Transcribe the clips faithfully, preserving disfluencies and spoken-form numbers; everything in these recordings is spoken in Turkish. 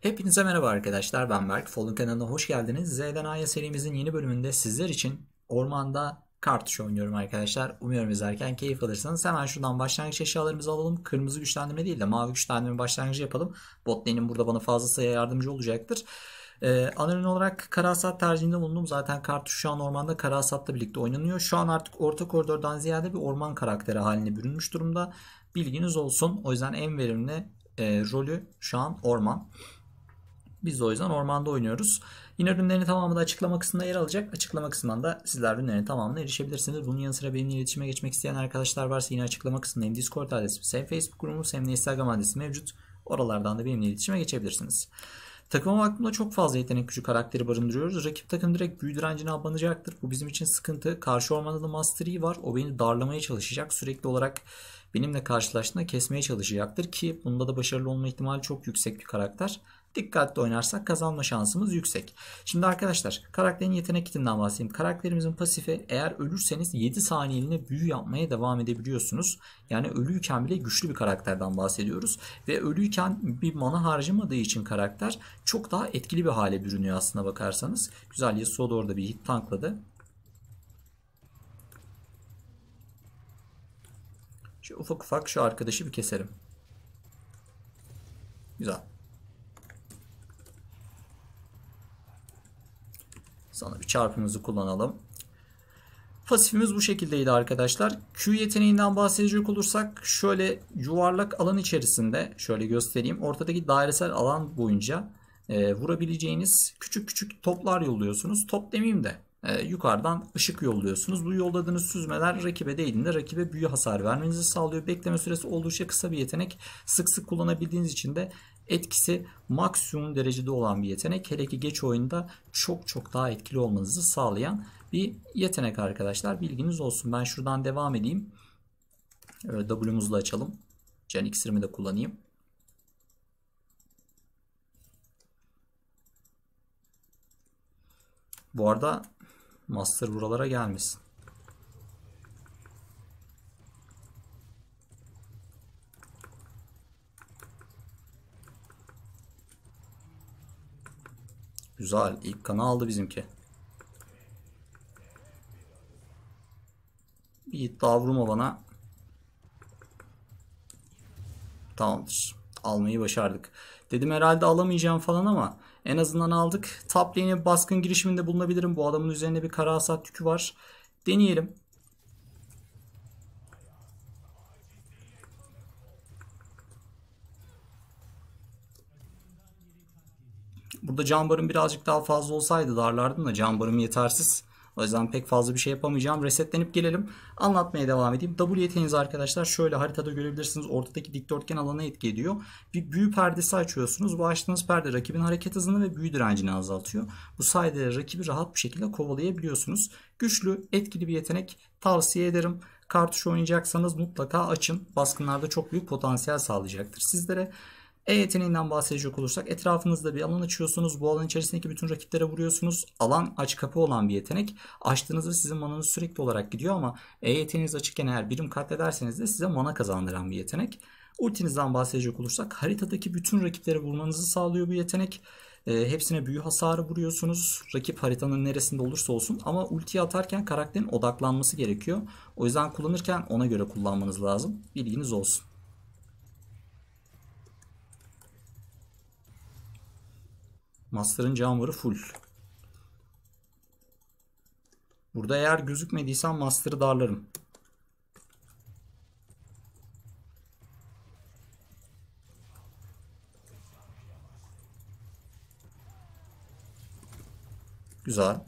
Hepinize merhaba arkadaşlar, ben Berk. Fallen kanalına hoş geldiniz. Z'den A'ya serimizin yeni bölümünde sizler için ormanda kartuş oynuyorum arkadaşlar. Umuyorum izlerken keyif alırsınız. Hemen şuradan başlangıç eşyalarımızı alalım. Kırmızı güçlendirme değil de mavi güçlendirme başlangıcı yapalım. Bot lane'im burada bana fazla sayıya yardımcı olacaktır. Ee, ana ürün olarak kara hasat tercihinde bulundum. Zaten kartuş şu an ormanda kara hasatla birlikte oynanıyor. Şu an artık orta koridordan ziyade bir orman karakteri haline bürünmüş durumda. Bilginiz olsun. O yüzden en verimli e, rolü şu an orman. Biz de o yüzden ormanda oynuyoruz. Yine ürünlerin tamamı da açıklama kısmında yer alacak. Açıklama kısmından da sizler ürünlerin tamamına erişebilirsiniz. Bunun yanı sıra benimle iletişime geçmek isteyen arkadaşlar varsa yine açıklama kısmında hem Discord adresimiz hem Facebook grubumuz hem de Instagram adresi mevcut. Oralardan da benimle iletişime geçebilirsiniz. Takıma baktığımda çok fazla yetenek gücü karakteri barındırıyoruz. Rakip takım direkt büyü direncine abanacaktır. Bu bizim için sıkıntı. Karşı ormanda da Master Yi var. O beni darlamaya çalışacak. Sürekli olarak benimle karşılaştığında kesmeye çalışacaktır ki bunda da başarılı olma ihtimali çok yüksek bir karakter. Dikkatli oynarsak kazanma şansımız yüksek. Şimdi arkadaşlar karakterin yetenek kitinden bahsedeyim. Karakterimizin pasifi, eğer ölürseniz yedi saniyeliğine büyü yapmaya devam edebiliyorsunuz. Yani ölüyken bile güçlü bir karakterden bahsediyoruz. Ve ölüyken bir mana harcamadığı için karakter çok daha etkili bir hale bürünüyor aslına bakarsanız. Güzel, Yasuo da orada bir hit tankladı. Şu ufak ufak şu arkadaşı bir keserim. Güzel. Sonra bir çarpımızı kullanalım. Pasifimiz bu şekildeydi arkadaşlar. Q yeteneğinden bahsedecek olursak şöyle yuvarlak alan içerisinde şöyle göstereyim. Ortadaki dairesel alan boyunca e, vurabileceğiniz küçük küçük toplar yolluyorsunuz. Top demeyeyim de e, yukarıdan ışık yolluyorsunuz. Bu yolladığınız süzmeler rakibe değdiğinde rakibe büyü hasar vermenizi sağlıyor. Bekleme süresi oldukça kısa bir yetenek. Sık sık kullanabildiğiniz için de etkisi maksimum derecede olan bir yetenek. Hele ki geç oyunda çok çok daha etkili olmanızı sağlayan bir yetenek arkadaşlar. Bilginiz olsun. Ben şuradan devam edeyim. Evet, W'muzu da açalım. Can iksirimi de kullanayım. Bu arada Master buralara gelmesin. Güzel. İlk kanı aldı bizimki. Bir hit daha vurma bana. Tamamdır. Almayı başardık. Dedim herhalde alamayacağım falan ama en azından aldık. Top lane'e baskın girişiminde bulunabilirim. Bu adamın üzerinde bir kara hasat yükü var. Deneyelim. Burada can barım birazcık daha fazla olsaydı darlardım da can barım yetersiz. O yüzden pek fazla bir şey yapamayacağım. Resetlenip gelelim. Anlatmaya devam edeyim. W yeteneğiniz arkadaşlar şöyle haritada görebilirsiniz. Ortadaki dikdörtgen alana etki ediyor. Bir büyü perdesi açıyorsunuz. Bu açtığınız perde rakibin hareket hızını ve büyü direncini azaltıyor. Bu sayede rakibi rahat bir şekilde kovalayabiliyorsunuz. Güçlü, etkili bir yetenek, tavsiye ederim. Kartuş oynayacaksanız mutlaka açın. Baskınlarda çok büyük potansiyel sağlayacaktır sizlere. E yeteneğinden bahsedecek olursak etrafınızda bir alan açıyorsunuz. Bu alan içerisindeki bütün rakiplere vuruyorsunuz. Alan aç kapı olan bir yetenek. Açtığınızda sizin mananız sürekli olarak gidiyor ama E yeteneğiniz açıkken eğer birim katlederseniz de size mana kazandıran bir yetenek. Ultinizden bahsedecek olursak haritadaki bütün rakiplere vurmanızı sağlıyor bu yetenek. E, hepsine büyü hasarı vuruyorsunuz. Rakip haritanın neresinde olursa olsun ama ultiyi atarken karakterin odaklanması gerekiyor. O yüzden kullanırken ona göre kullanmanız lazım. Bilginiz olsun. Master'ın canvarı full. Burada eğer gözükmediysem Master'ı darlarım. Güzel.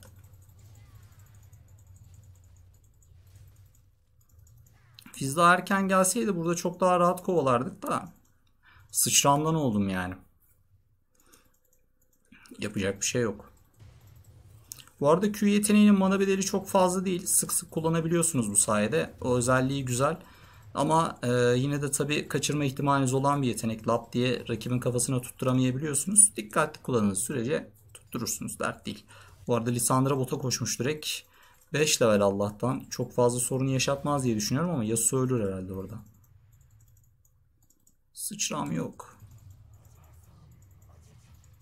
Fizz daha erken gelseydi burada çok daha rahat kovalardık da sıçramdan oldum yani. Yapacak bir şey yok. Bu arada Q yeteneğinin mana bedeli çok fazla değil. Sık sık kullanabiliyorsunuz bu sayede. O özelliği güzel. Ama e, yine de tabii kaçırma ihtimaliniz olan bir yetenek. Lap diye rakibin kafasına tutturamayabiliyorsunuz. Dikkatli kullanınız sürece tutturursunuz. Dert değil. Bu arada Lissandra bota koşmuş direkt. beş level Allah'tan. Çok fazla sorun yaşatmaz diye düşünüyorum ama Yasuo ölür herhalde orada. Sıçram yok.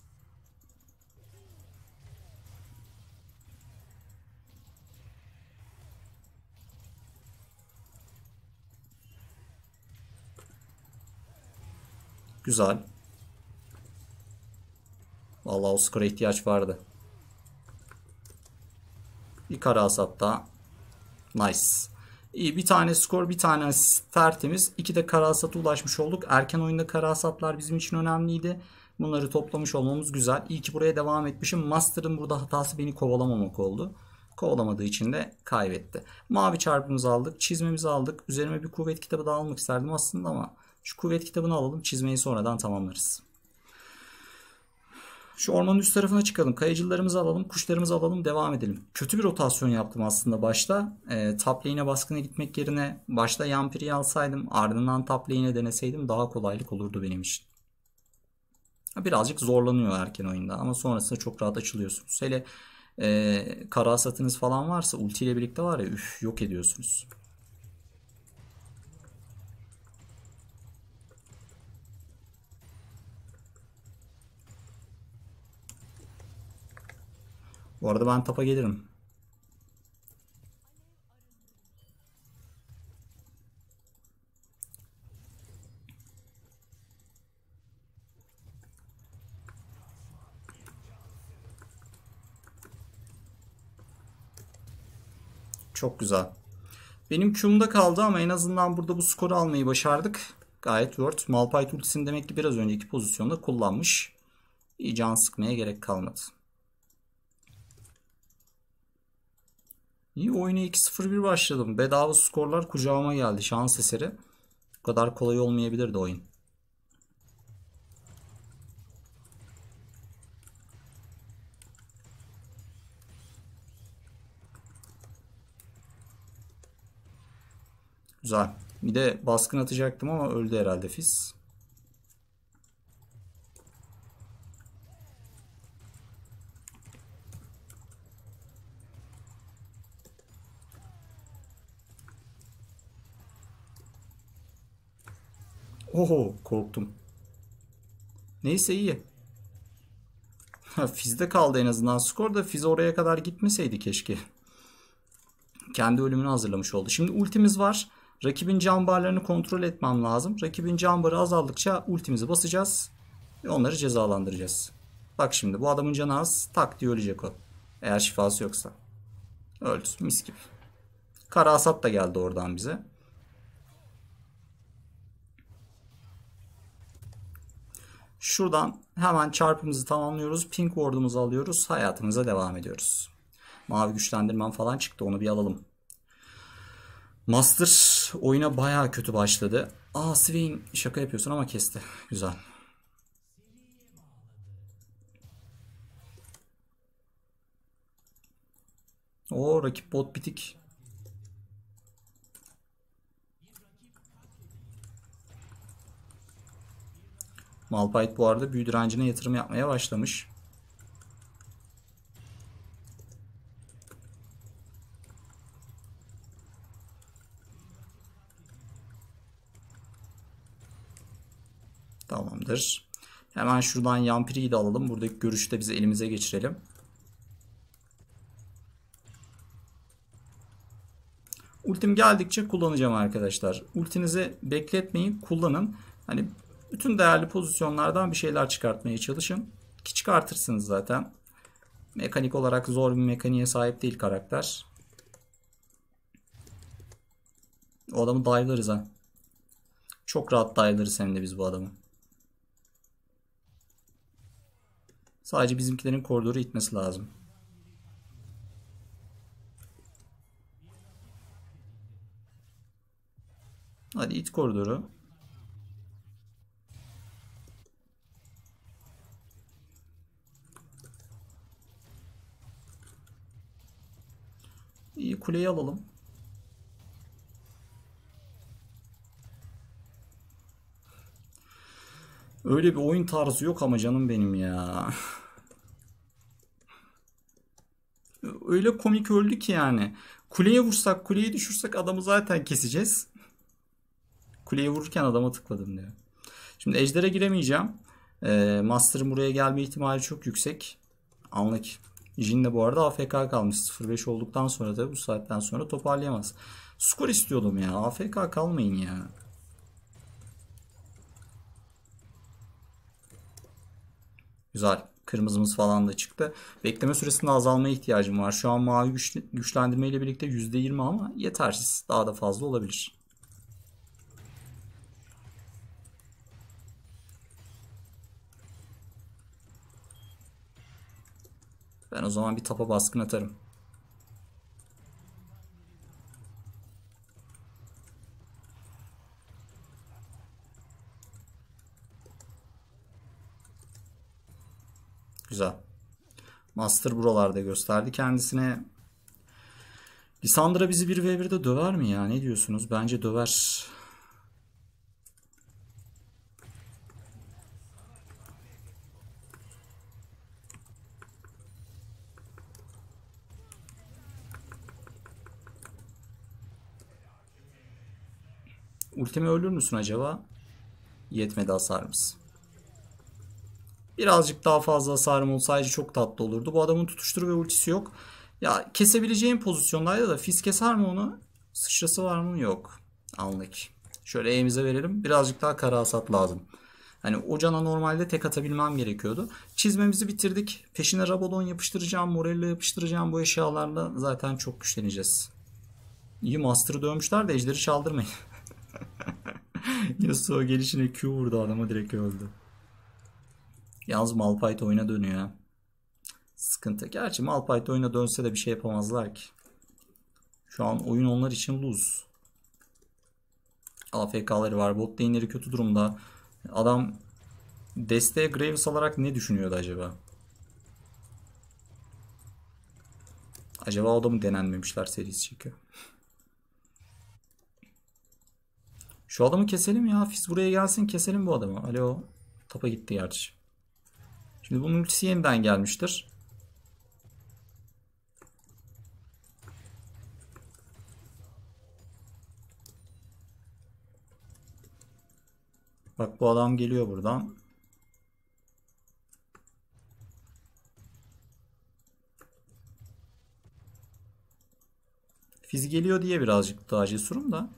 Güzel. Vallahi o skora ihtiyaç vardı. Bir kara hasat daha. Nice. İyi, bir tane skor, bir tane asist, tertemiz. İki de kara hasata ulaşmış olduk. Erken oyunda kara hasatlar bizim için önemliydi. Bunları toplamış olmamız güzel. İyi ki buraya devam etmişim. Master'ın burada hatası beni kovalamamak oldu. Kovalamadığı için de kaybetti. Mavi çarpımızı aldık. Çizmemizi aldık. Üzerime bir kuvvet kitabı da almak isterdim aslında ama şu kuvvet kitabını alalım. Çizmeyi sonradan tamamlarız. Şu ormanın üst tarafına çıkalım. Kayıcılarımızı alalım. Kuşlarımızı alalım. Devam edelim. Kötü bir rotasyon yaptım aslında başta. E, top lane'e baskına gitmek yerine başta Yampiri'yi alsaydım, ardından top lane'e deneseydim daha kolaylık olurdu benim için. Birazcık zorlanıyor erken oyunda ama sonrasında çok rahat açılıyorsunuz. Hele e, kara hasatınız falan varsa ultiyle birlikte var ya, üf, yok ediyorsunuz. Bu arada ben tapa gelirim. Çok güzel. Benim Q'mda kaldı ama en azından burada bu skoru almayı başardık. Gayet worth. Malphite ultisini demek ki biraz önceki pozisyonda kullanmış. İyi, can sıkmaya gerek kalmadı. İyi, oyuna iki sıfır bir başladım. Bedava skorlar kucağıma geldi. Şans eseri. Bu kadar kolay olmayabilirdi oyun. Güzel. Bir de baskın atacaktım ama öldü herhalde Fizz. Oho, korktum. Neyse, iyi. Fizz'de kaldı en azından skor da, Fizz oraya kadar gitmeseydi keşke. Kendi ölümünü hazırlamış oldu. Şimdi ultimiz var. Rakibin can barlarını kontrol etmem lazım. Rakibin can barı azaldıkça ultimizi basacağız. Ve onları cezalandıracağız. Bak şimdi bu adamın canı az. Tak diye ölecek o. Eğer şifası yoksa. Öldü. Mis gibi. Kara hasat da geldi oradan bize. Şuradan hemen çarpımızı tamamlıyoruz. Pink ward'umuzu alıyoruz. Hayatımıza devam ediyoruz. Mavi güçlendirmem falan çıktı. Onu bir alalım. Master oyuna baya kötü başladı. Aa, Swain, şaka yapıyorsun ama kesti. Güzel. O rakip bot bitik. Malphite bu arada büyü direncine yatırım yapmaya başlamış. Tamamdır. Hemen şuradan Yampiri'yi de alalım. Buradaki görüşü de bize elimize geçirelim. Ultim geldikçe kullanacağım arkadaşlar. Ultinizi bekletmeyin, kullanın. Hani bütün değerli pozisyonlardan bir şeyler çıkartmaya çalışın. Ki çıkartırsınız zaten. Mekanik olarak zor bir mekaniğe sahip değil karakter. O adamı dive'larız ha. Çok rahat dive'larız hem de biz bu adamı. Sadece bizimkilerin koridoru itmesi lazım. Hadi it koridoru. İyi, kuleyi alalım. Öyle bir oyun tarzı yok ama canım benim ya. Öyle komik öldü ki yani. Kuleye vursak, kuleyi düşürsek adamı zaten keseceğiz. Kuleye vururken adama tıkladım diyor. Şimdi ejder'e giremeyeceğim. Ee, Master'ın buraya gelme ihtimali çok yüksek. Anlık. Jhin de bu arada A F K kalmış. sıfır beş olduktan sonra da bu saatten sonra toparlayamaz. Skor istiyordum ya. A F K kalmayın ya. Güzel. Kırmızımız falan da çıktı. Bekleme süresinde azalmaya ihtiyacım var. Şu an mavi güç, güçlendirme ile birlikte yüzde yirmi ama yetersiz. Daha da fazla olabilir. Ben o zaman bir tapa baskın atarım. Güzel. Master buralarda gösterdi kendisine. Lissandra bizi bir ve birde döver mi ya? Ne diyorsunuz? Bence döver. Ultimi ölür müsün acaba? Yetmedi hasarımız. Birazcık daha fazla hasarım olsaydı çok tatlı olurdu. Bu adamın tutuşturu ve ultisi yok. Ya kesebileceğim pozisyondaydı da Fizz keser mi onu? Sıçrası var mı? Yok. Anlık. Şöyle E'mize verelim. Birazcık daha kara hasat lazım. Hani o cana normalde tek atabilmem gerekiyordu. Çizmemizi bitirdik. Peşine Rabadon yapıştıracağım. Morello yapıştıracağım. Bu eşyalarla zaten çok güçleneceğiz. İyi Master'ı dövmüşler de ejderi çaldırmayın. Yasuo gelişine Q vurdu, adama direkt öldü. Yalnız Malphite oyuna dönüyor. Sıkıntı. Gerçi Malphite oyuna dönse de bir şey yapamazlar ki. Şu an oyun onlar için lose. A F K'ları var. Bot lane'leri kötü durumda. Adam desteğe Graves alarak ne düşünüyordu acaba? Acaba o da mı denenmemişler serisi çekiyor? Şu adamı keselim ya. Fizz buraya gelsin, keselim bu adamı. Alo. Tapa gitti gerçi. Şimdi bunun ultisi yeniden gelmiştir. Bak bu adam geliyor buradan. Fizz geliyor diye birazcık daha cesurum da.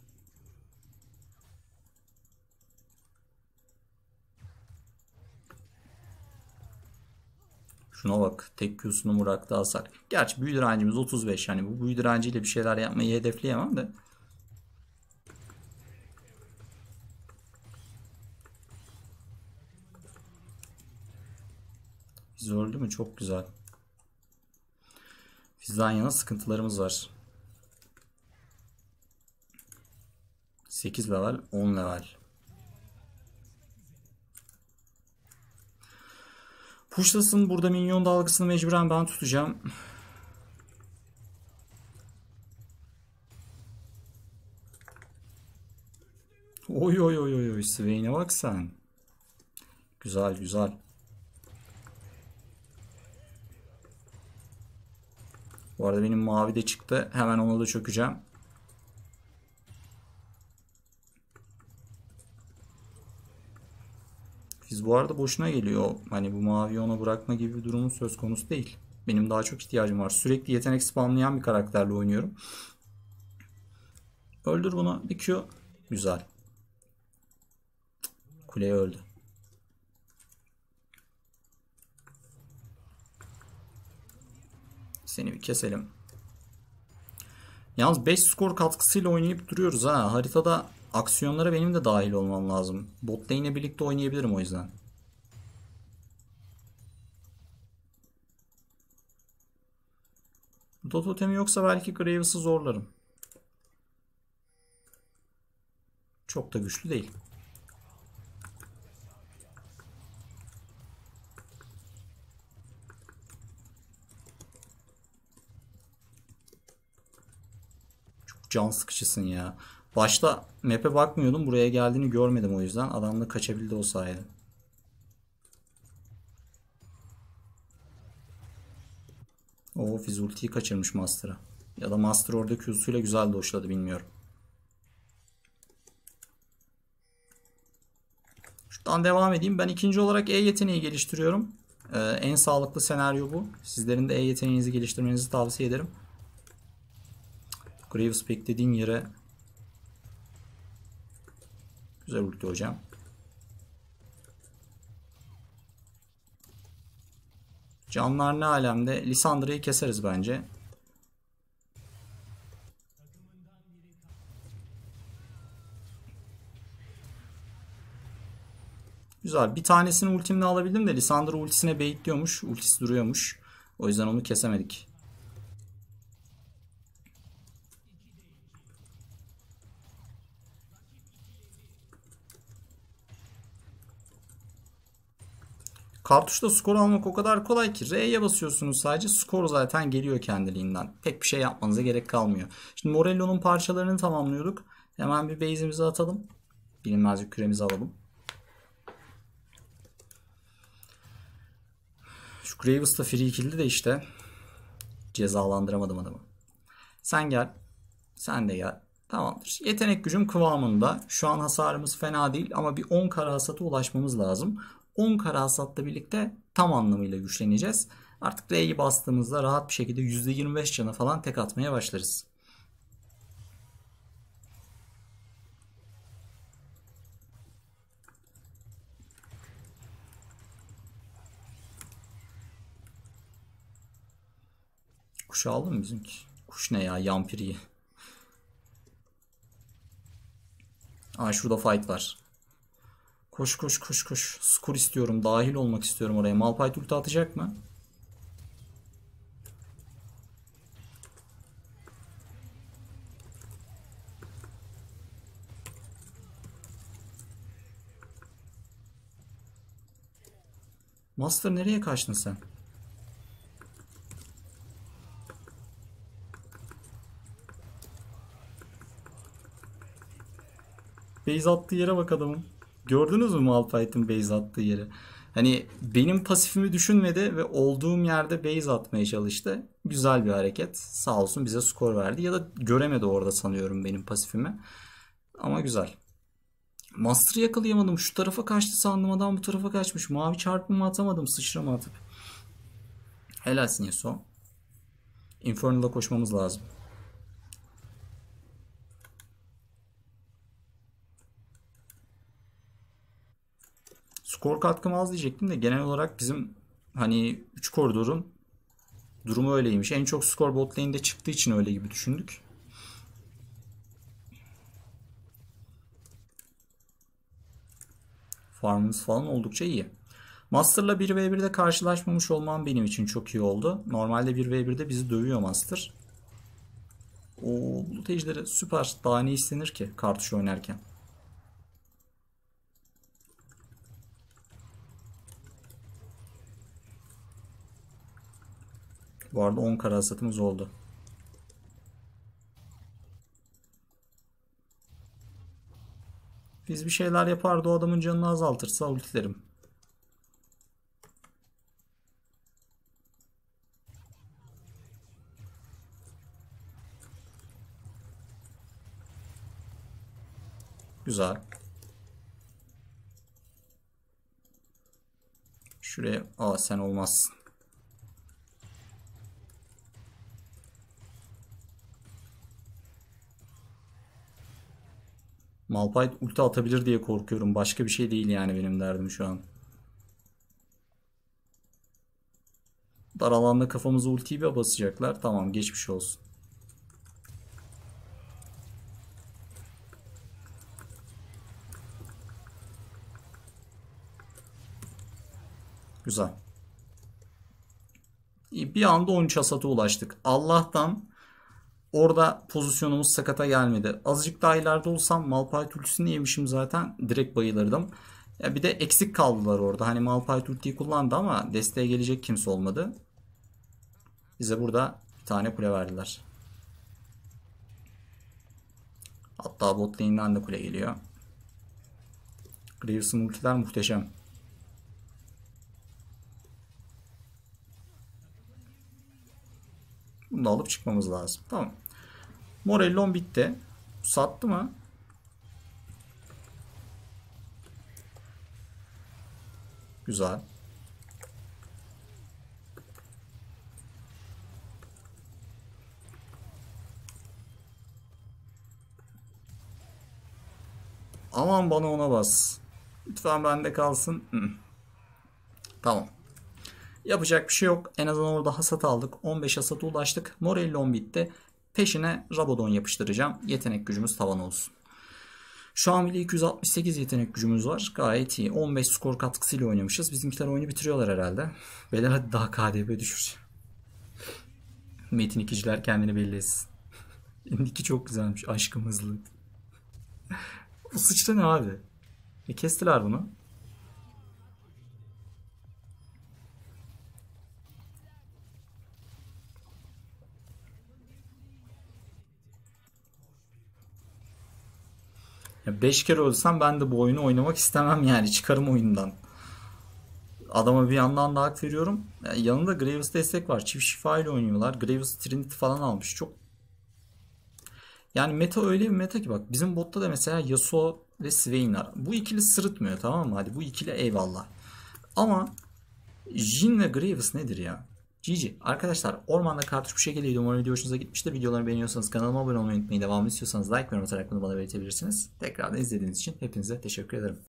Şuna bak. Tek Q'sunu bıraktı hasar. Gerçi büyü direncimiz otuz beş. Yani bu büyü direnciyle bir şeyler yapmayı hedefleyemem de. Fizz öldü mü? Çok güzel. Fizz'den yana sıkıntılarımız var. sekiz level, on level. Pushlasın, burada minyon dalgasını mecburen ben tutacağım. Oy oy oy oy oy, Swain'e bak sen. Güzel güzel. Bu arada benim mavi de çıktı. Hemen ona da çökeceğim. Fizz bu arada boşuna geliyor. Hani bu maviyi ona bırakma gibi bir durumun söz konusu değil. Benim daha çok ihtiyacım var. Sürekli yetenek spamlayan bir karakterle oynuyorum. Öldür bunu. Bir Q. Güzel. Kuleye öldü. Seni bir keselim. Yalnız beş skor katkısıyla oynayıp duruyoruz ha. Haritada aksiyonlara benim de dahil olmam lazım. Bot lane'le birlikte oynayabilirim o yüzden. Burada totemi yoksa belki Graves'ı zorlarım. Çok da güçlü değil. Çok can sıkıcısın ya. Başta map'e bakmıyordum. Buraya geldiğini görmedim o yüzden. Adam da kaçabildi o sayede. O Fizz ultiyi kaçırmış Master'a. Ya da Master orada Q'suyla güzel doşladı, bilmiyorum. Şuradan devam edeyim. Ben ikinci olarak E yeteneği geliştiriyorum. Ee, en sağlıklı senaryo bu. Sizlerin de E yeteneğinizi geliştirmenizi tavsiye ederim. Graves beklediğin yere güzel ulti hocam. Canlar ne alemde? Lissandra'yı keseriz bence. Güzel. Bir tanesini ultimle alabildim de Lissandra ultisine baitliyormuş. Ultisi duruyormuş. O yüzden onu kesemedik. Kartuşta skor almak o kadar kolay ki. R'ye basıyorsunuz sadece. Skor zaten geliyor kendiliğinden. Pek bir şey yapmanıza gerek kalmıyor. Şimdi Morello'nun parçalarını tamamlıyorduk. Hemen bir base'imizi atalım. Bilinmezlik küremizi alalım. Şu Graves da free kill'di de işte. Cezalandıramadım adamı. Sen gel. Sen de gel. Tamamdır. Yetenek gücüm kıvamında. Şu an hasarımız fena değil ama bir on kara hasata ulaşmamız lazım. on kara hasatla birlikte tam anlamıyla güçleneceğiz. Artık R'yi bastığımızda rahat bir şekilde yüzde yirmi beş cana falan tek atmaya başlarız. Kuşu aldın mı bizimki? Kuş ne ya? Yampiri. Aa, şurada fight var. Koş koş koş koş. Skor istiyorum. Dahil olmak istiyorum oraya. Malphite ulti atacak mı? Master nereye kaçtın sen? Base attığı yere bak adamın. Gördünüz mü Malphite'ın base attığı yeri? Hani benim pasifimi düşünmedi ve olduğum yerde base atmaya çalıştı. Güzel bir hareket. Sağ olsun bize skor verdi. Ya da göremedi orada sanıyorum benim pasifimi. Ama güzel. Master'ı yakalayamadım. Şu tarafa kaçtı sandım, adam bu tarafa kaçmış. Mavi çarpımı atamadım sıçrama atıp. Helalsin Yasuo. Infernal'a koşmamız lazım. Skor katkım az diyecektim de genel olarak bizim hani üç koridorun durumu öyleymiş. En çok skor bot lane'de çıktığı için öyle gibi düşündük. Farmımız falan oldukça iyi. Master'la bir ve birde karşılaşmamış olmam benim için çok iyi oldu. Normalde bir ve birde bizi dövüyor Master. O bulut ejderi süper. Daha ne istenir ki kartuş oynarken. Bu arada on kara hasatımız oldu. Biz bir şeyler yapardı, o adamın canını azaltırsa ultilerim. Güzel. Şuraya, aa sen olmazsın. Malphite ulti atabilir diye korkuyorum. Başka bir şey değil yani benim derdim şu an. Dar alanda kafamıza ultiyi bir basacaklar. Tamam, geçmiş olsun. Güzel. Bir anda on üç hasata ulaştık. Allah'tan orada pozisyonumuz sakata gelmedi. Azıcık daha ileride olsam Malphite ultisini yemişim zaten. Direkt bayılırdım. Ya bir de eksik kaldılar orada. Hani Malphite ultiyi kullandı ama desteğe gelecek kimse olmadı. Bize burada bir tane kule verdiler. Hatta bot lane'den de kule geliyor. Graves'ın ultiler muhteşem. Bunu da alıp çıkmamız lazım. Tamam. Morellon bitti. Sattı mı? Güzel. Aman bana ona bas. Lütfen bende kalsın. Hı. Tamam. Yapacak bir şey yok. En azından orada hasat aldık. on beş hasata ulaştık. Morellon bitti. Peşine Rabadon yapıştıracağım. Yetenek gücümüz tavan olsun. Şu an bile iki yüz altmış sekiz yetenek gücümüz var. Gayet iyi. on beş skor katkısıyla oynamışız. Bizimkiler oyunu bitiriyorlar herhalde. Beyler hadi daha K D B düşür. Metin ikiciler kendini belli etsin. Niki çok güzelmiş. Aşkım hızlı. Bu sıçra ne abi? E kestiler bunu. Ya beş kere ölsem ben de bu oyunu oynamak istemem yani. Çıkarım oyundan. Adama bir yandan da hak veriyorum. Yani yanında Graves destek var. Çift şifa ile oynuyorlar. Graves Trinity falan almış. Çok yani meta öyle bir meta ki bak. Bizim botta da mesela Yasuo ve Swain var. Bu ikili sırıtmıyor, tamam mı? Hadi bu ikili eyvallah. Ama Jhin ve Graves nedir ya? G G. Arkadaşlar ormanda kartuş bu şekildeydi. Umarım video hoşunuza gitmiştir. Videolarımı beğeniyorsanız kanalıma abone olmayı unutmayın. Devamını istiyorsanız like ve yorum atarak bunu bana belirtebilirsiniz. Tekrardan izlediğiniz için hepinize teşekkür ederim.